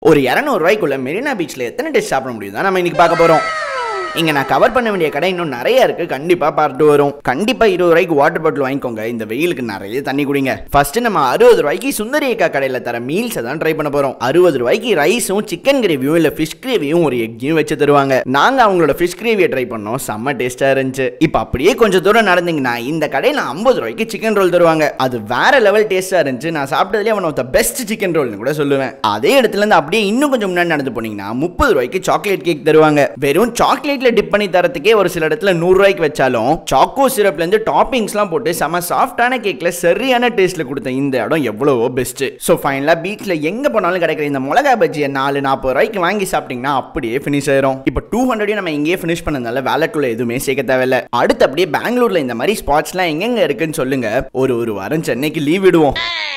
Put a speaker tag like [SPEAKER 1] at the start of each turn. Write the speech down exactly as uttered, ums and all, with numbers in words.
[SPEAKER 1] ஒரு இருநூறு ரூபாய்க்குள்ள மெரினா பீச்ல எத்தனை டிஷ் சாப்பிட முடியும் தான் நம்ம இன்னைக்கு பார்க்க போறோம். இங்க நான் கவர் பண்ண வேண்டிய கடை இன்னும் நிறைய இருக்கு, கண்டிப்பா பார்த்து வரும். கண்டிப்பா இருபது ரூபாய்க்கு வாட்டர் பாட்டில் வாங்கிக்கோங்க, இந்த வெயிலுக்கு நிறைய தண்ணி குடிங்க. ஃபர்ஸ்ட் நம்ம அறுபது ரூபாய்க்கு சுந்தரி அக்கா கடையில தர மீல்ஸ் தான் ட்ரை பண்ண போறோம். அறுபது ரூபாய்க்கு ரைஸும் சிக்கன் கிரேவியும் இல்ல ஃபிஷ் கிரேவியும் ஒரு எக்கையும் வச்சு தருவாங்க. நாங்க அவங்களோட ஃபிஷ் கிரேவியை ட்ரை பண்ணோம், செம்ம டேஸ்டா இருந்துச்சு. இப்போ அப்படியே கொஞ்சம் தூரம் நடந்தீங்கன்னா இந்த கடையில ஐம்பது ரூபாய்க்கு சிக்கன் ரோல் தருவாங்க. அது வேற லெவல் டேஸ்டா இருந்துச்சு. நான் சாப்பிட்டதுலேயே one of the best chicken ரோல்னு கூட சொல்லுவேன். அதே இடத்துல இருந்து அப்படியே இன்னும் கொஞ்சம் முன்னாடி நடந்து போனீங்கன்னா முப்பது ரூபாய்க்கு சாக்லேட் கேக் தருவாங்க. வெறும் சாக்லேட்ல டிப் பண்ணி தரத்துக்கு ஒரு சில இடத்துல நூறு ரூபாய்க்கு வச்சாலும் சாக்கோ சிரப்ல இருந்து டாப்பிங்ஸ்லாம் போட்டு செம சாஃப்டான கேக்ல சரியான டேஸ்ட்ல கொடுத்த இந்த இடம் எவ்வளவோ பெஸ்ட். சோ ஃபைனலா பீச்ல எங்க போனாலும் கிடைக்கிற இந்த மிளகா பஜ்ஜியை நாலு நாற்பது ரூபாய்க்கு வாங்கி சாப்பிட்டீங்கன்னா அப்படியே ஃபினிஷ் ஆயிரும். இப்போ டூ ஹண்ட்ரடையும் நம்ம இங்கேயே ஃபினிஷ் பண்ணதுனால வேலட்டுள்ள எதுவுமே சேர்க்க தேவையில்ல. அடுத்து அப்படியே பெங்களூர்ல இந்த மாதிரி ஸ்பாட்ஸ்லாம் எங்கெங்க இருக்குன்னு சொல்லுங்க, ஒரு ஒரு வாரம் சென்னைக்கு லீவ் விடுவோம்.